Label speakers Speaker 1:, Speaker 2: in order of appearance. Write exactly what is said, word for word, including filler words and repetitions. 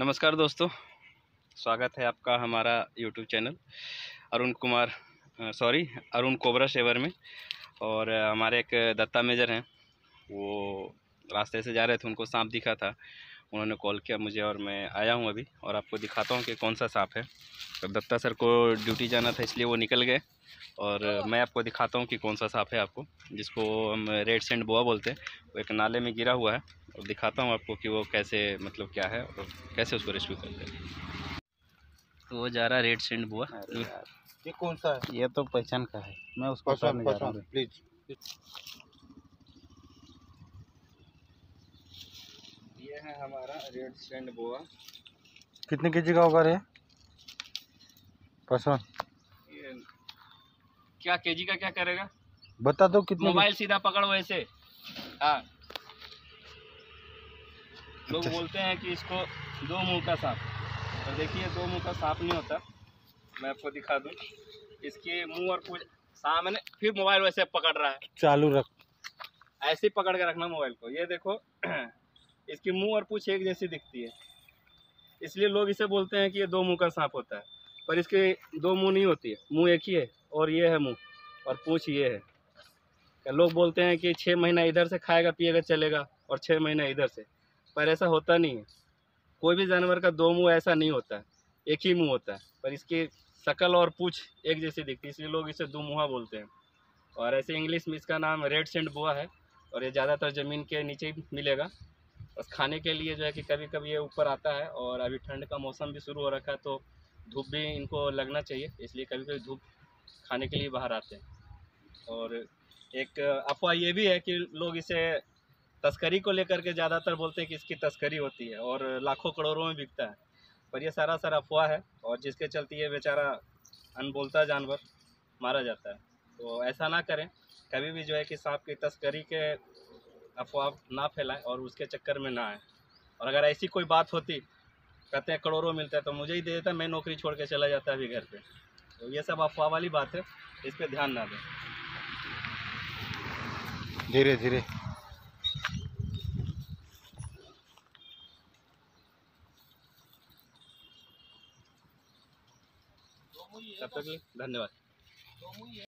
Speaker 1: नमस्कार दोस्तों, स्वागत है आपका हमारा YouTube channel Arun Kumar sorry Arun cobra shaver में। और अ, हमारे एक दत्ता मेजर हैं, वो रास्ते से जा रहे थे, उनको सांप दिखा था। उन्होंने कॉल किया मुझे और मैं आया हूँ अभी, और आपको दिखाता हूँ कि कौन सा सांप है। तो दत्ता सर को ड्यूटी जाना था, इसलिए वो निकल गए, और मैं आपको दिखाता हूँ कि कौन सा सांप है आपको, जिसको हम रेड सेंट बोआ बोलते हैं। वो एक नाले में गिरा हुआ है, और दिखाता हूँ आपको कि वो कैसे, मतलब क्या है और कैसे उसको रेस्क्यू करते हैं। तो वो जा रहा है रेड सेंट बोआ।
Speaker 2: ये कौन सा है?
Speaker 3: ये तो पहचान का है, मैं उसको
Speaker 2: पसंद पसंद प्लीज।
Speaker 1: ये है हमारा रेड सेंट बोआ।
Speaker 2: कितने केजी का होगा रे? पसंद
Speaker 1: ये क्या केजी का क्या करेगा,
Speaker 2: बता दो कितने।
Speaker 1: मोबाइल सीधा पकड़ वैसे। हाँ, लोग बोलते हैं कि इसको दो मुंह का सांप, और देखिए दो मुंह का सांप नहीं होता। मैं आपको दिखा दूं, इसके मुंह और पूछ सामने, फिर मोबाइल वैसे पकड़ रहा है।
Speaker 2: चालू रख,
Speaker 1: ऐसे ही पकड़ के रखना मोबाइल को। ये देखो इसकी मुंह और पूछ एक जैसी दिखती है, इसलिए लोग इसे बोलते हैं कि ये दो मुंह का सांप होता है। पर इसके दो मुंह नहीं होती है, मुंह एक ही है, और ये है मुंह, और पूछ ये है। लोग बोलते हैं कि छः महीना इधर से खाएगा पिएगा चलेगा, और छः महीना इधर से, पर ऐसा होता नहीं है। कोई भी जानवर का दो मुंह ऐसा नहीं होता है, एक ही मुंह होता है। पर इसकी शकल और पूछ एक जैसी दिखती है, इसलिए लोग इसे दो मुँहा बोलते हैं। और ऐसे इंग्लिश में इसका नाम रेड सेंट बोआ है, और ये ज़्यादातर ज़मीन के नीचे ही मिलेगा। बस खाने के लिए जो है कि कभी कभी ये ऊपर आता है, और अभी ठंड का मौसम भी शुरू हो रखा है, तो धूप भी इनको लगना चाहिए, इसलिए कभी कभी धूप खाने के लिए बाहर आते हैं। और एक अफवाह ये भी है कि लोग इसे तस्करी को लेकर के ज़्यादातर बोलते हैं कि इसकी तस्करी होती है और लाखों करोड़ों में बिकता है, पर यह सारा सारा अफवाह है, और जिसके चलते ये बेचारा अनबोलता जानवर मारा जाता है। तो ऐसा ना करें कभी भी, जो है कि सांप की तस्करी के अफवाह ना फैलाएं और उसके चक्कर में ना आए। और अगर ऐसी कोई बात होती, कहते हैं करोड़ों मिलता है, तो मुझे ही दे देता, मैं नौकरी छोड़ के चला जाता अभी घर पे। तो ये सब अफवाह वाली बात है, इस पर ध्यान ना दें।
Speaker 2: धीरे धीरे।
Speaker 1: तब तक धन्यवाद।